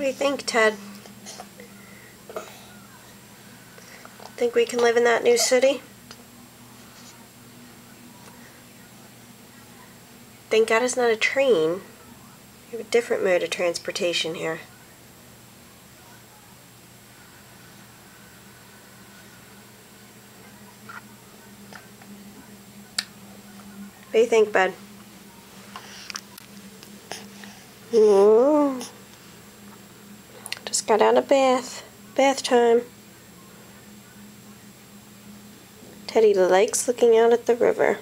do you think, Ted? Think we can live in that new city? Thank God it's not a train. We have a different mode of transportation here. What do you think, bud? Ooh. Just got out of bath. Bath time. Teddy likes looking out at the river.